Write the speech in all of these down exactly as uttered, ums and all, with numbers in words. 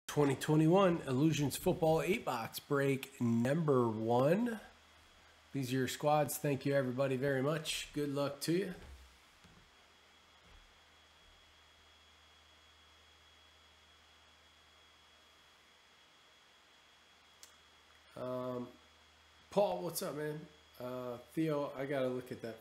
twenty twenty-one Illusions Football eight box break number one. These are your squads. Thank you everybody very much. Good luck to you. Um, Paul, what's up, man? Uh, Theo, I gotta look at that.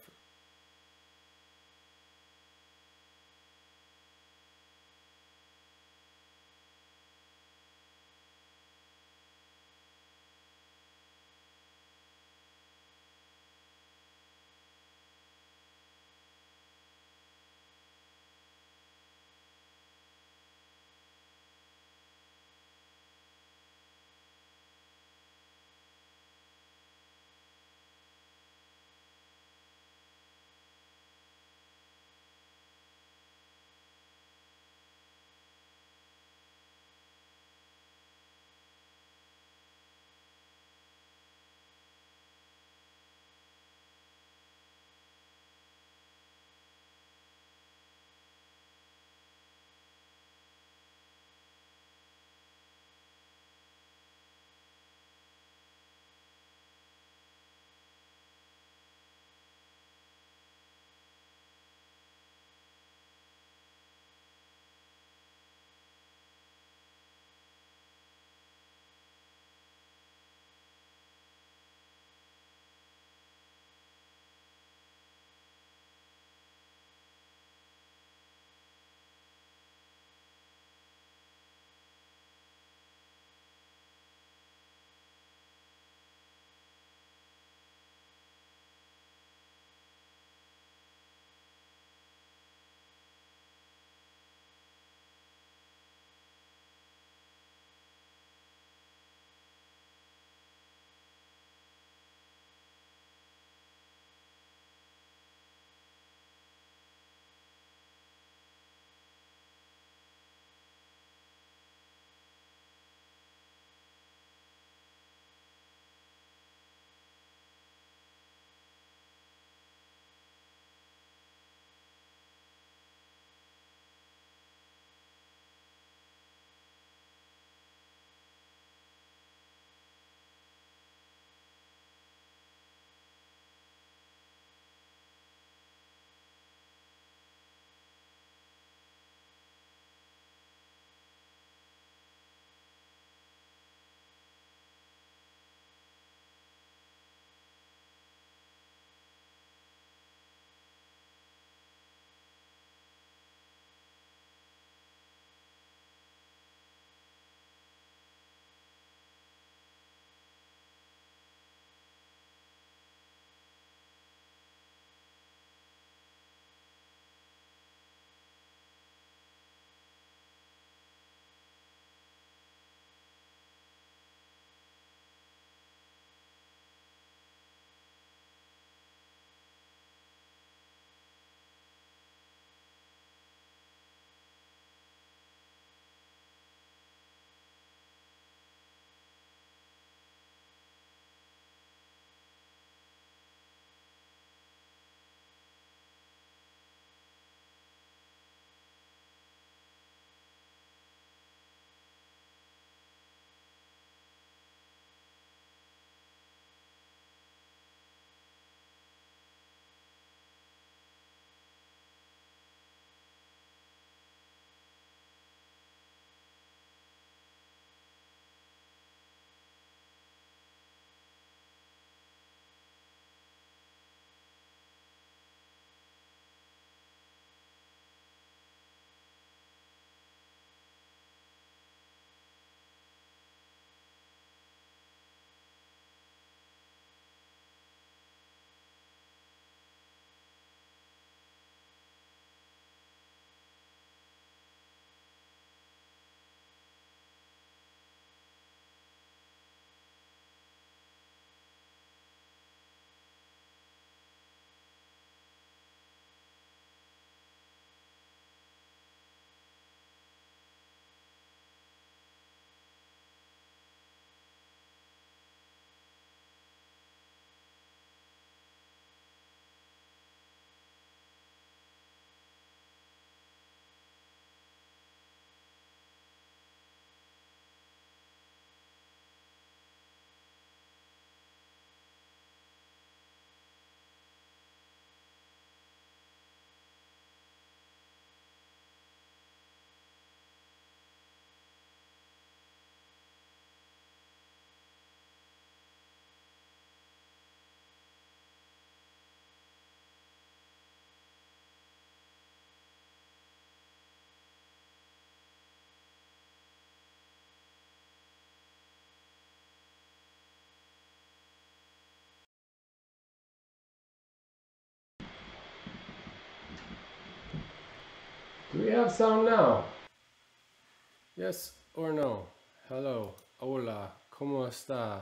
we have sound now? Yes or no? Hello. Hola. ¿Cómo está?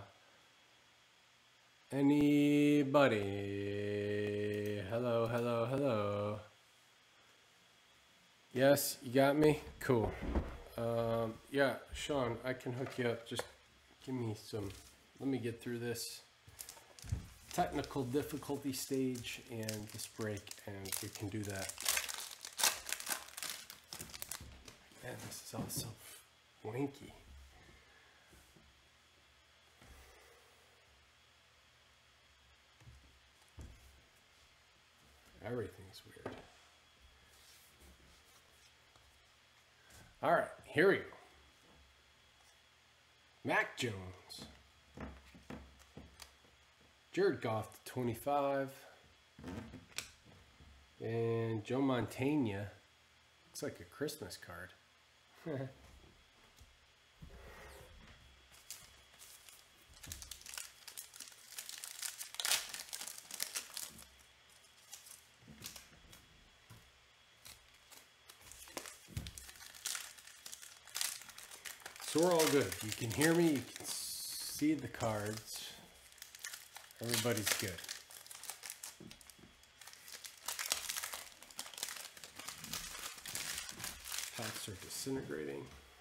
Anybody? Hello, hello, hello. Yes, you got me? Cool. Um, yeah, Sean, I can hook you up. Just give me some, let me get through this technical difficulty stage and this break, and we can do that. Man, this is all so wanky. Everything's weird. All right, here we go. Mac Jones. Jared Goff to twenty-five. And Joe Montana. Looks like a Christmas card. So we're all good. You can hear me, you can see the cards. Everybody's good. Packs are disintegrating.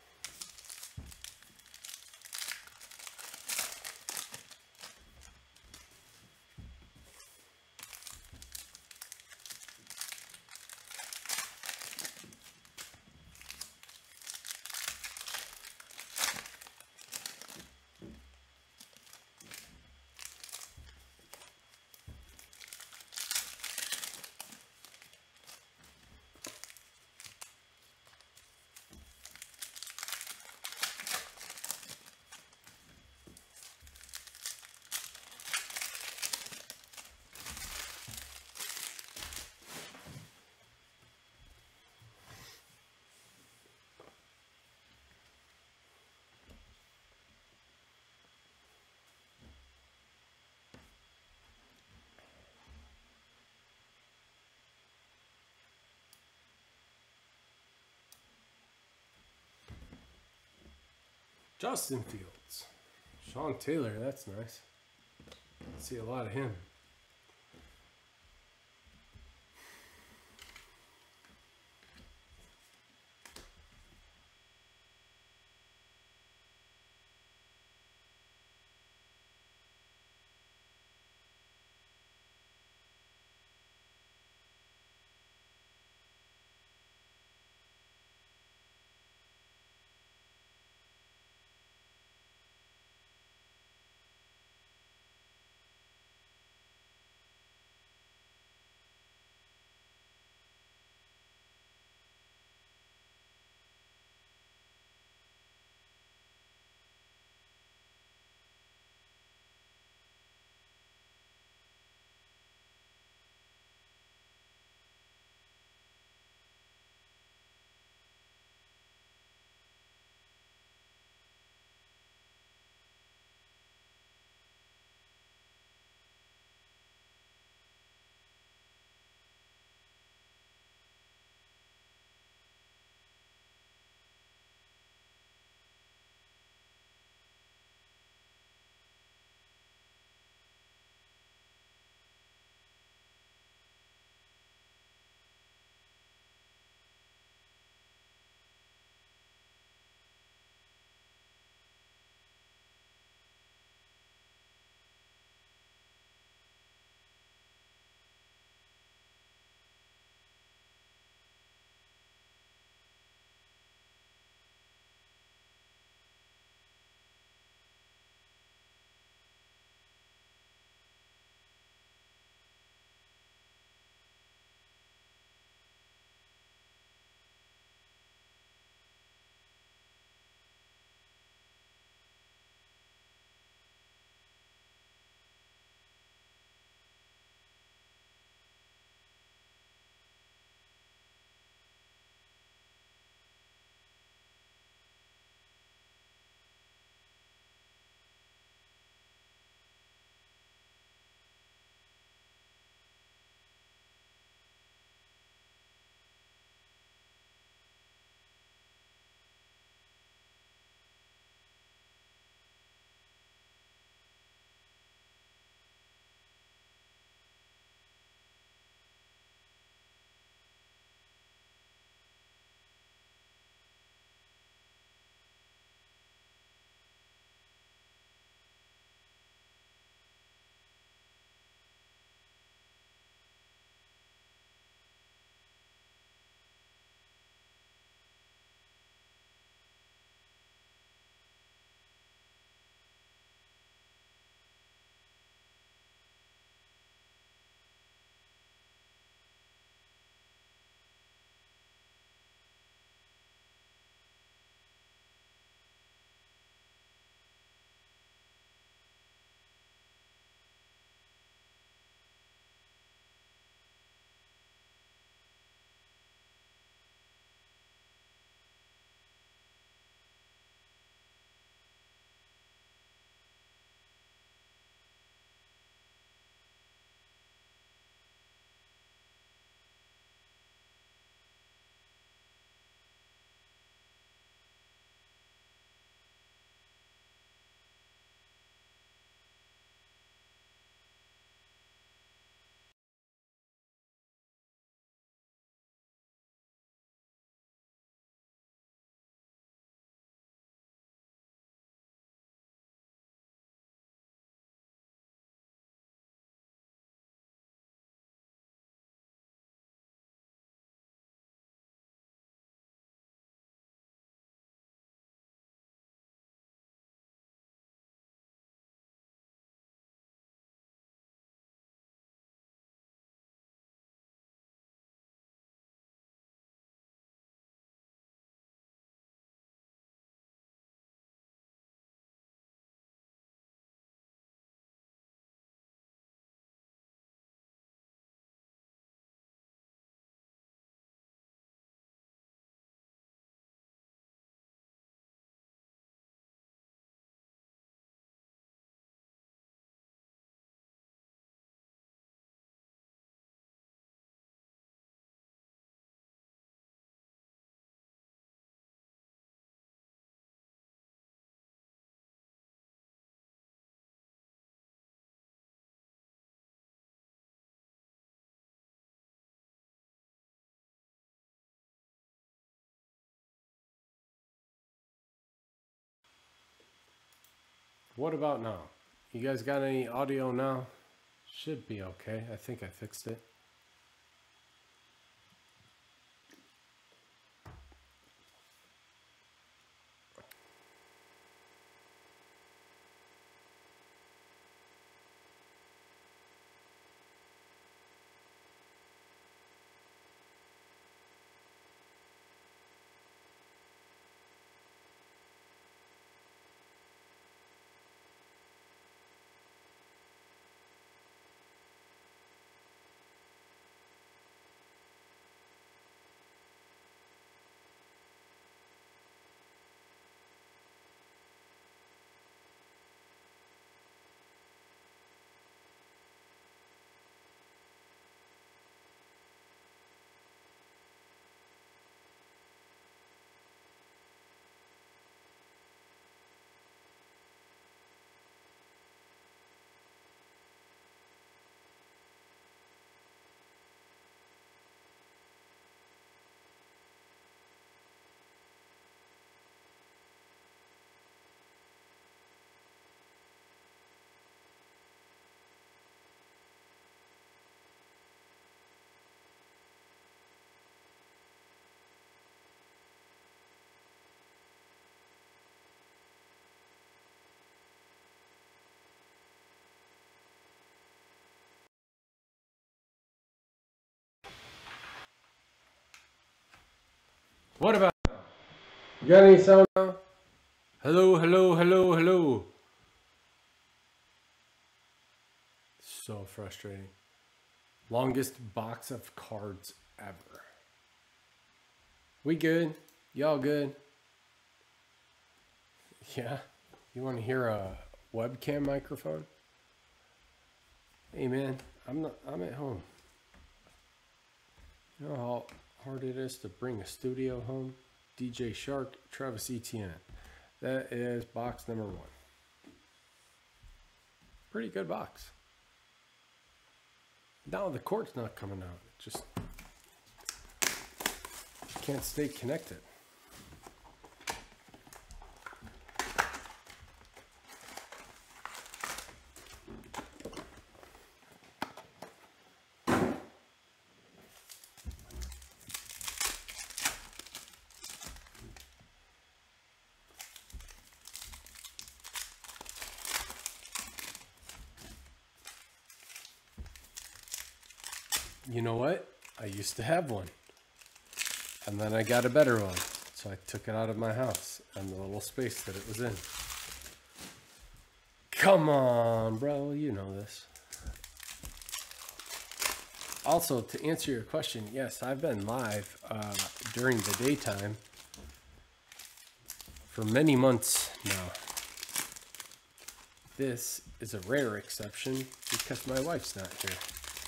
Justin Fields. Sean Taylor, that's nice. See a lot of him. What about now? You guys got any audio now? Should be okay. I think I fixed it. What about? You got any sound now? Hello, hello, hello, hello. So frustrating. Longest box of cards ever. We good? Y'all good? Yeah. You want to hear a webcam microphone? Hey man, I'm not. I'm at home. You know how hard it is to bring a studio home? D J Shark, Travis Etienne. That is box number one. Pretty good box. Now the cord's not coming out. It just can't stay connected. You know what? I used to have one. And then I got a better one. So I took it out of my house and the little space that it was in. Come on, bro. You know this. Also, to answer your question, yes, I've been live uh, during the daytime for many months now. This is a rare exception because my wife's not here.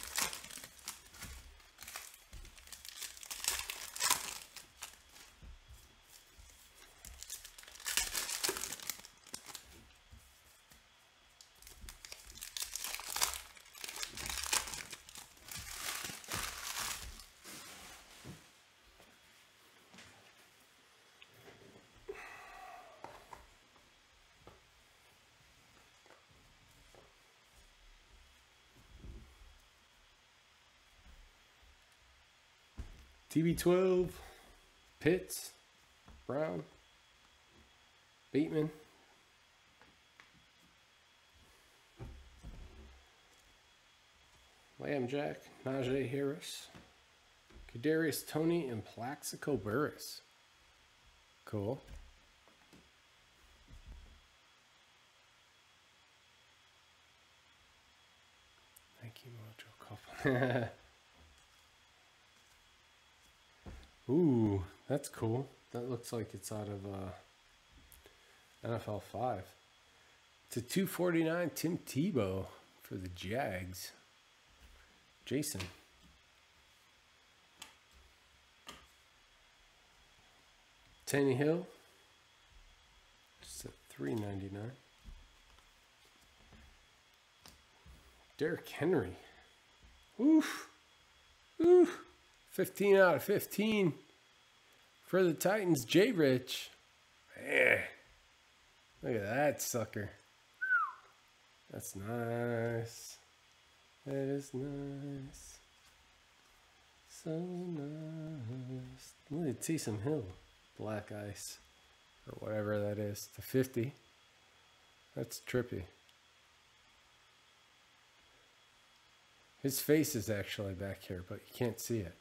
T B twelve, Pitts, Brown, Bateman, Lamb Jack, Najee Harris, Kadarius Toney, and Plaxico Burress. Cool. Thank you, Mojo Couple. Ooh, that's cool. That looks like it's out of uh, N F L five. It's a two forty-nine Tim Tebow for the Jags. Jason. Tannehill. Just at three ninety-nine. Derrick Henry. Oof. Oof. fifteen out of fifteen for the Titans. J Rich. Man, look at that sucker. That's nice. That is nice. So nice. Look at Taysom Hill. Black ice. Or whatever that is. To fifty. That's trippy. His face is actually back here, but you can't see it.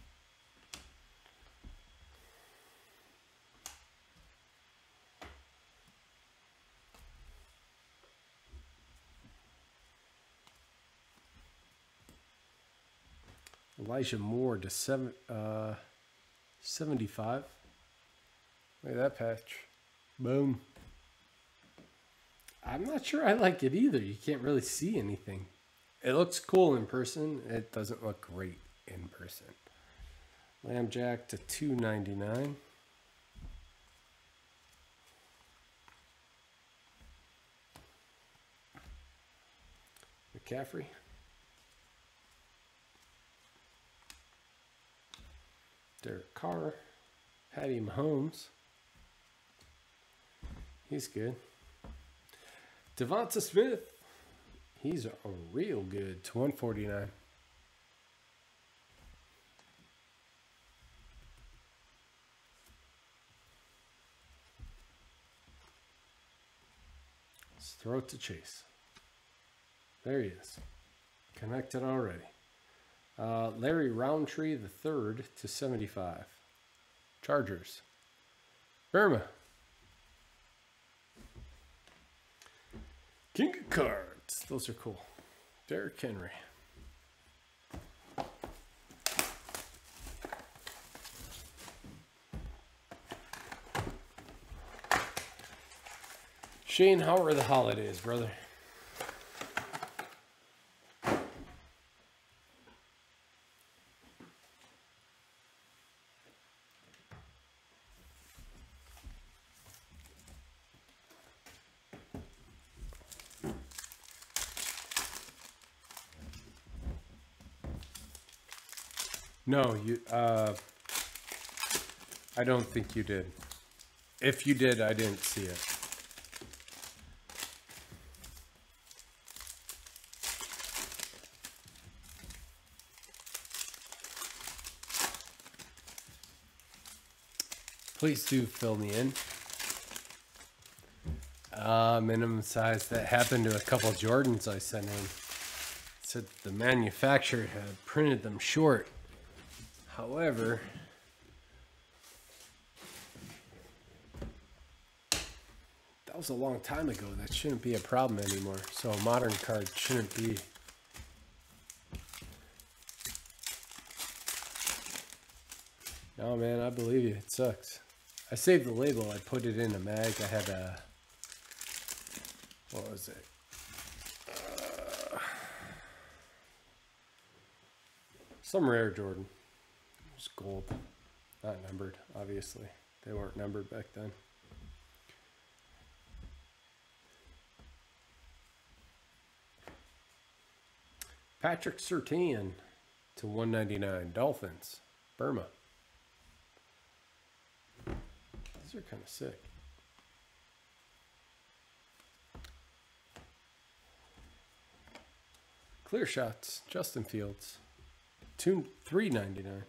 Elijah Moore to seven, uh, seventy-five. Look at that patch. Boom. I'm not sure I like it either. You can't really see anything. It looks cool in person. It doesn't look great in person. Lamb Jack to two ninety-nine. McCaffrey. Derek Carr. Patty Mahomes. He's good. Devonta Smith. He's a real good to one forty-nine. Let's throw it to Chase. There he is. Connected already. Uh, Larry Roundtree the third to seventy-five. Chargers. Burma. King of cards. Those are cool. Derrick Henry. Shane, how are the holidays, brother? No, you. Uh, I don't think you did. If you did, I didn't see it. Please do fill me in. Uh, minimum size. That happened to a couple Jordans I sent in. It said the manufacturer had printed them short. However, that was a long time ago. That shouldn't be a problem anymore. So a modern card shouldn't be. No, man, I believe you. It sucks. I saved the label. I put it in a mag. I had a, what was it? Uh, some rare Jordan. Gold, not numbered, obviously. They weren't numbered back then. Patrick Surtain to one ninety-nine. Dolphins. Burma. These are kind of sick. Clear shots. Justin Fields. Two three ninety-nine.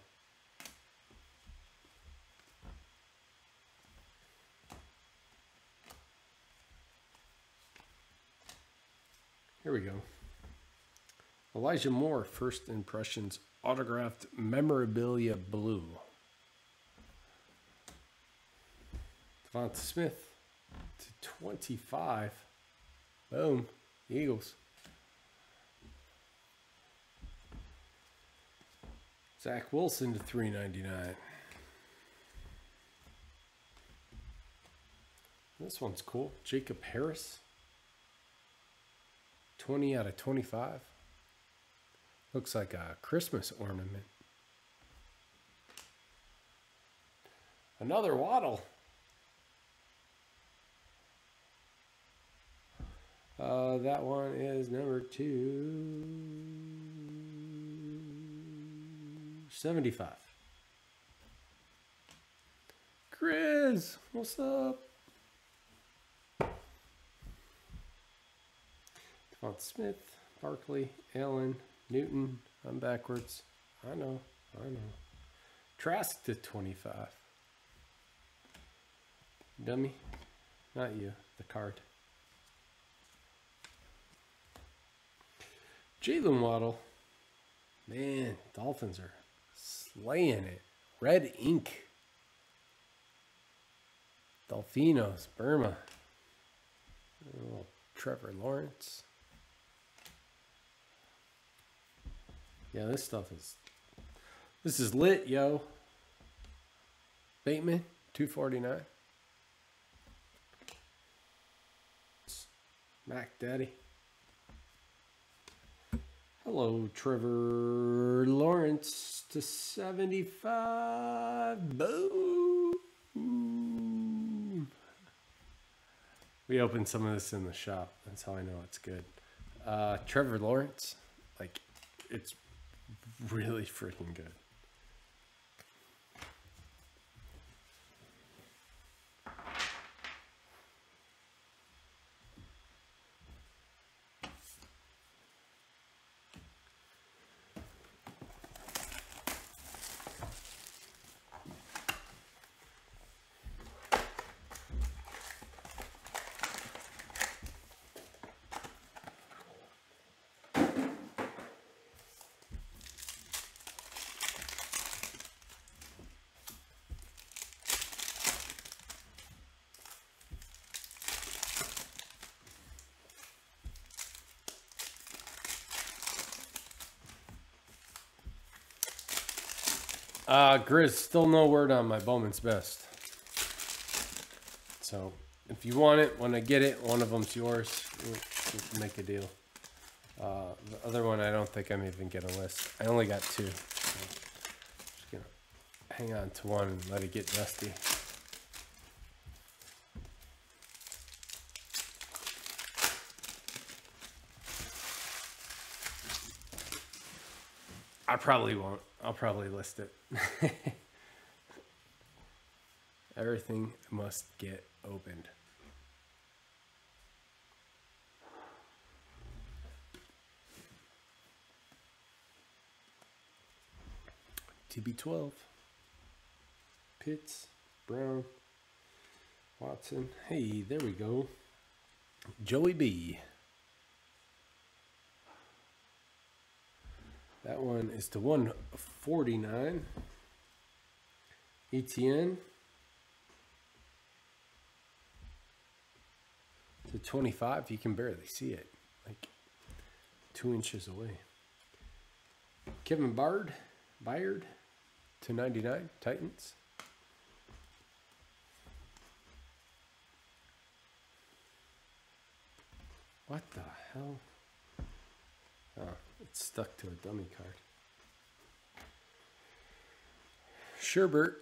Here we go. Elijah Moore, First Impressions, autographed memorabilia blue. Devonta Smith to twenty-five. Boom. Eagles. Zach Wilson to three ninety-nine. This one's cool. Jacob Harris. twenty out of twenty-five. Looks like a Christmas ornament. Another Waddle. Uh, that one is number two seventy-five. Chris, what's up? on Smith, Barkley, Allen, Newton. I'm backwards. I know. I know. Trask to twenty-five. Dummy. Not you. The card. Jalen Waddle. Man, Dolphins are slaying it. Red ink. Dolphinos. Burma. Oh, Trevor Lawrence. Yeah, this stuff is... This is lit, yo. Bateman, two forty-nine. Mac Daddy. Hello, Trevor Lawrence to seventy-five. Boom. We opened some of this in the shop. That's how I know it's good. Uh, Trevor Lawrence, like, it's really freaking good. Uh, Grizz, still no word on my Bowman's Best. So, if you want it, when I get it, one of them's yours. We'll, we'll make a deal. Uh, the other one, I don't think I'm even going to list. I only got two. So I'm just going to hang on to one and let it get dusty. I probably won't. I'll probably list it. Everything must get opened. T B twelve. Pitts, Brown, Watson. Hey, there we go. Joey B. That one is to one forty-nine. E T N to twenty-five. You can barely see it, like two inches away. Kevin Bard, Byard to ninety-nine. Titans. What the hell? Oh, it's stuck to a dummy card. Sherbert.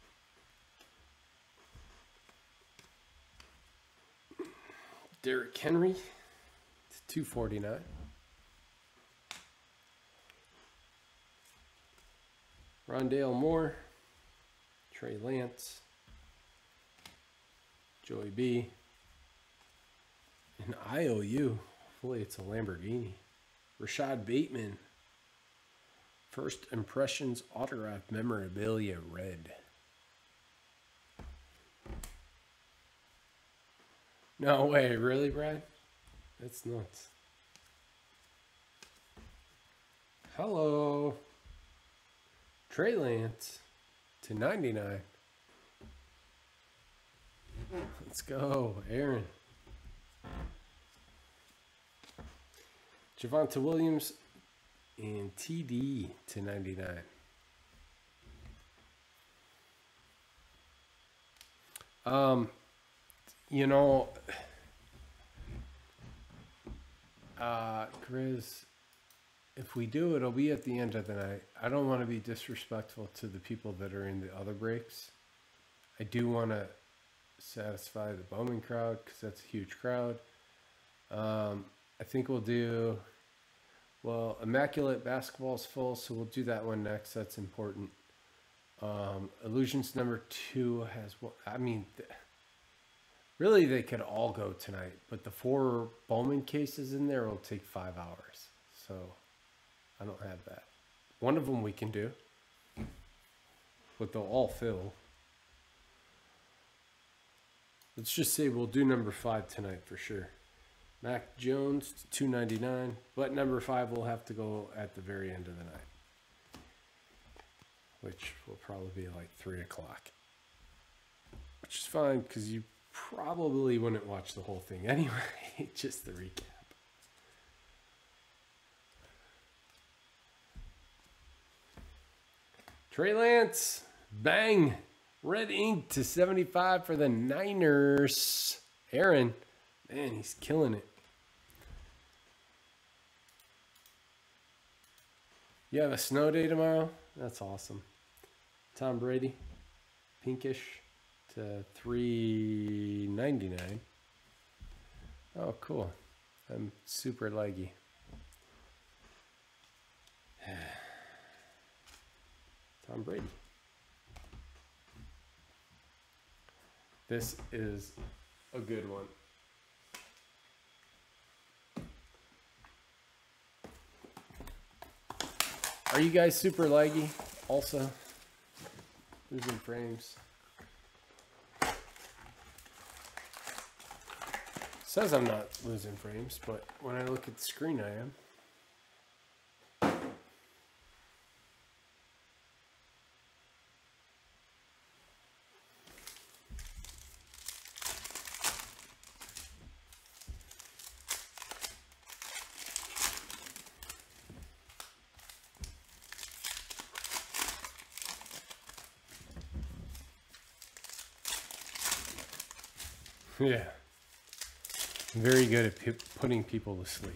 Derrick Henry to two forty-nine. Rondale Moore. Trey Lance. Joey B. An I O U. Hopefully it's a Lamborghini. Rashad Bateman. First Impressions Autograph Memorabilia Red. No way, really, Brad? That's nuts. Hello. Trey Lance to ninety-nine. Let's go, Aaron. Javonte Williams and T D to ninety-nine. Um, you know, uh, Grizz, if we do, it'll be at the end of the night. I don't want to be disrespectful to the people that are in the other breaks. I do want to satisfy the Bowman crowd because that's a huge crowd. Um, I think we'll do, well, Immaculate Basketball is full, so we'll do that one next. That's important. Um, Illusions number two has, well, I mean, Really, they could all go tonight, but the four Bowman cases in there will take five hours. So I don't have that. One of them we can do, but they'll all fill. Let's just say we'll do number five tonight for sure. Mac Jones, two ninety-nine, but number five will have to go at the very end of the night, which will probably be like three o'clock, which is fine because you probably wouldn't watch the whole thing anyway, just the recap. Trey Lance, bang, red ink to seventy-five for the Niners. Aaron, man, he's killing it. You have a snow day tomorrow? That's awesome. Tom Brady, pinkish to three ninety-nine. Oh, cool. I'm super leggy. Tom Brady. This is a good one. Are you guys super laggy also? Losing frames. Says I'm not losing frames, but when I look at the screen I am. Yeah. Very good at p putting people to sleep.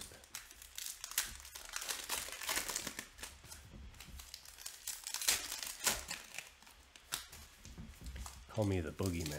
Call me the boogeyman.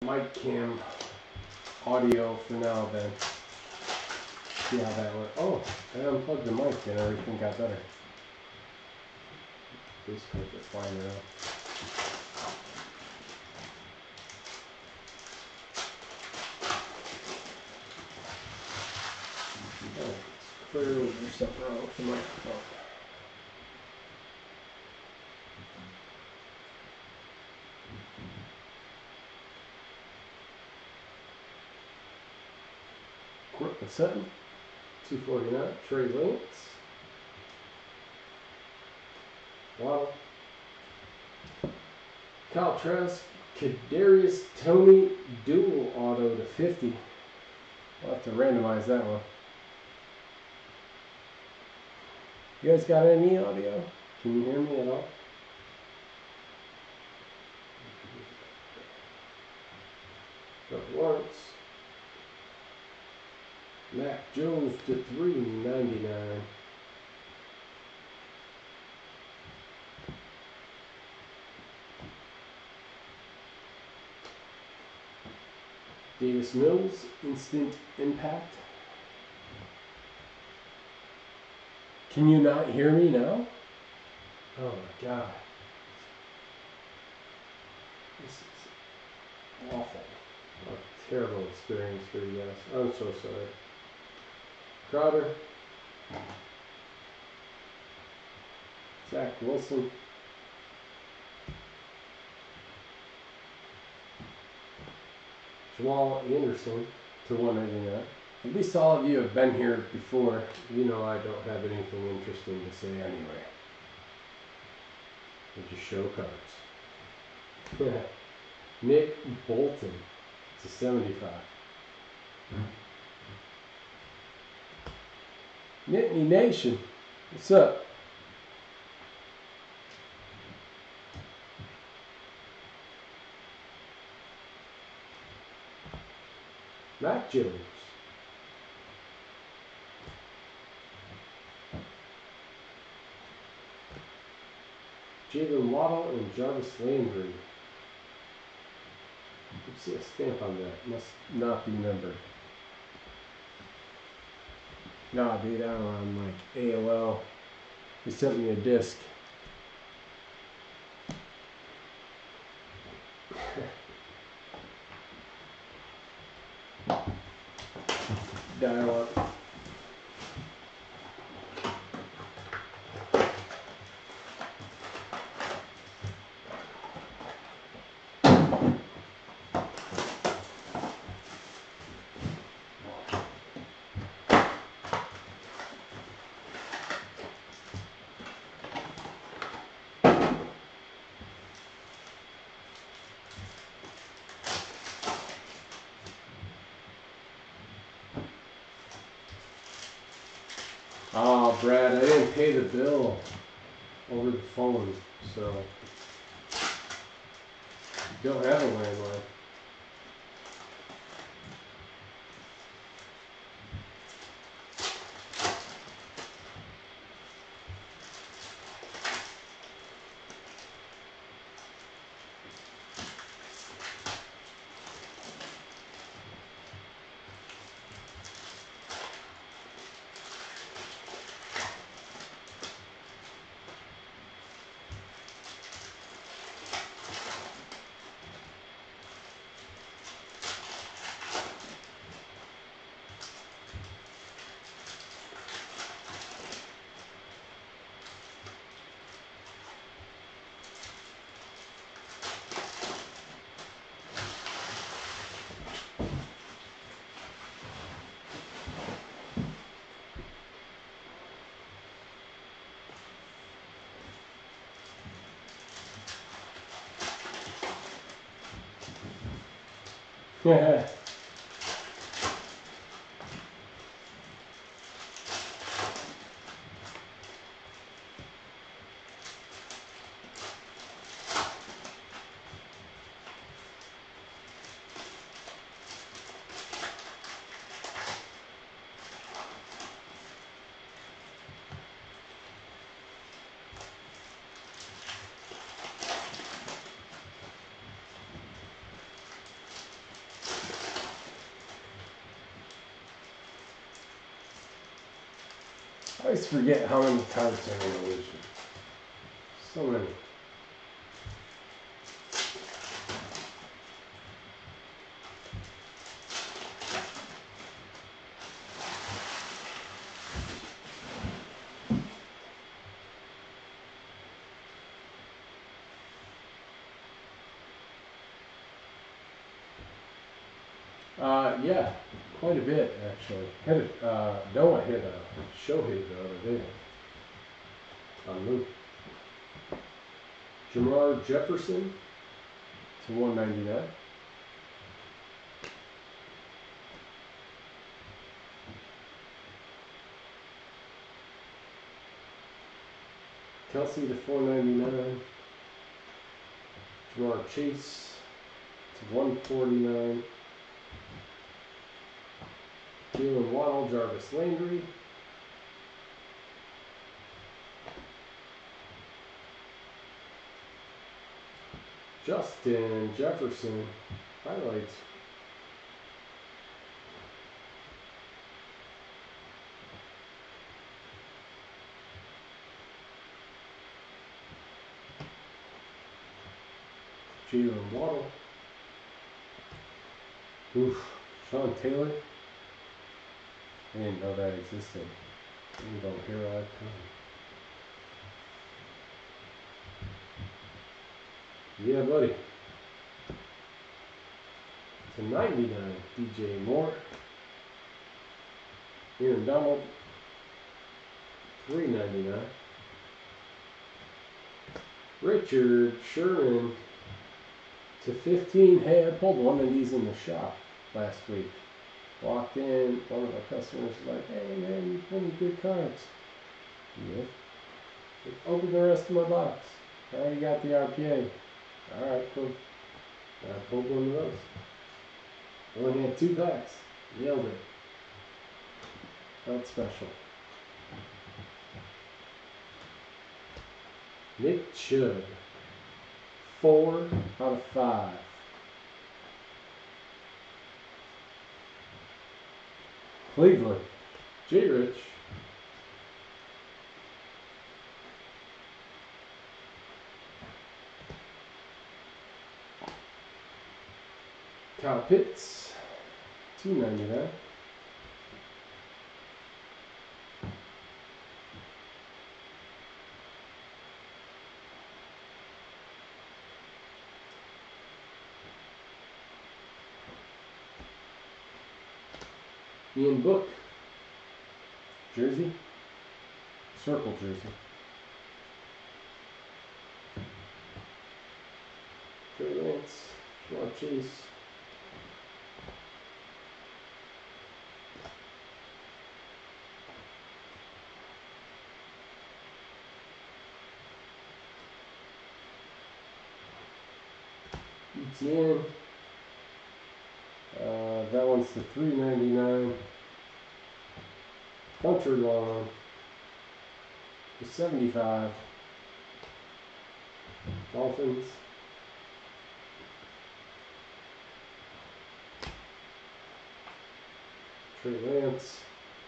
mic cam audio for now then. See how that went. Oh, I unplugged the mic and everything got better. These cards are flying around. Oh, clearly there's something wrong with the microphone. Cortland Sutton, two forty-nine. Trey Lance. Waddle. Kyle Trask, Kadarius Toney, dual auto to fifty. I'll have to randomize that one. You guys got any audio? Can you hear me at all? Trevor Lawrence. Mac Jones to three ninety-nine. Davis Mills, instant impact. Can you not hear me now? Oh my God. This is awful. A terrible experience for you guys. I'm so sorry. Crowder. Zach Wilson. Jamal Anderson to one ninety-nine. At least all of you have been here before. You know I don't have anything interesting to say anyway. I just show cards. Nick Bolton to seventy-five. Nittany Nation, what's up? Mac Jones. Jalen Waddle and Jarvis Landry. You see a stamp on that. Must not be numbered. No, dude, I'm on like A O L. He sent me a disc. Dial up. Oh, Brad, I didn't pay the bill over the phone, so don't have a landline. Yeah. always forget how many cards are in Illusion. So many. Uh, yeah, quite a bit actually. Hit a, uh, Noah hit a show hit the other day on Luke. Jamar Jefferson to one ninety-nine. Kelsey to four ninety-nine. Jamar Chase to one forty-nine. Jalen Waddle, Jarvis Landry. Justin Jefferson, highlights. Jalen Waddle. Oof, Sean Taylor. I didn't know that existed. We don't hear all that time. Yeah, buddy. To ninety-nine, D J Moore. Aaron Donald. three ninety-nine. Richard Sherman to fifteen. Hey, I pulled one of these in the shop last week. Walked in, one of our customers was like, hey man, you pulled me good cards. Yep. Open the rest of my box. I already got the R P A. Alright, cool. I pulled one of those. Only had two packs. Nailed it. Felt special. Nick Chubb. Four out of five. Cleveland. J. Rich. Kyle Pitts. two ninety-nine. Ian Book. Jersey. Circle jersey. Trey Lance. Jamar Chase. E T N. Uh, that one's the three ninety-nine. Country Lawn. The seventy-five. Dolphins. Trey Lance.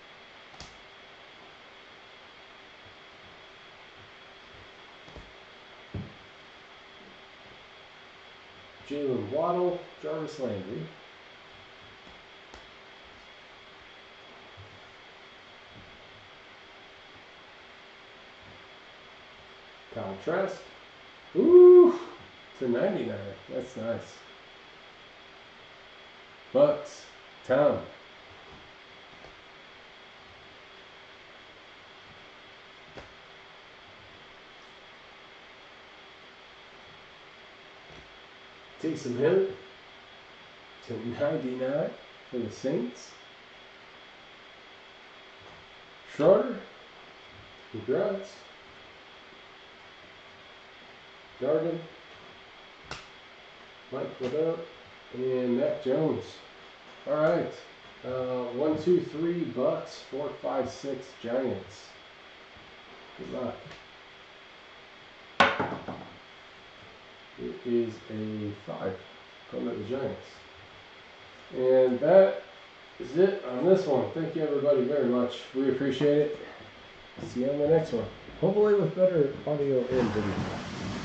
Jalen Waddle. Jarvis Landry. Kyle Trask. Ooh, to ninety-nine. That's nice. Bucks. Tom. Taysom Hill to ninety-nine for the Saints. Schroeder. Congrats. Darden. Mike, what up? And Matt Jones. All right. Uh, one, two, three Bucks. Four, five, six Giants. Good luck. It is a five. Going to the Giants. And that is it on this one. Thank you everybody very much. We appreciate it. See you on the next one. Hopefully with better audio and video.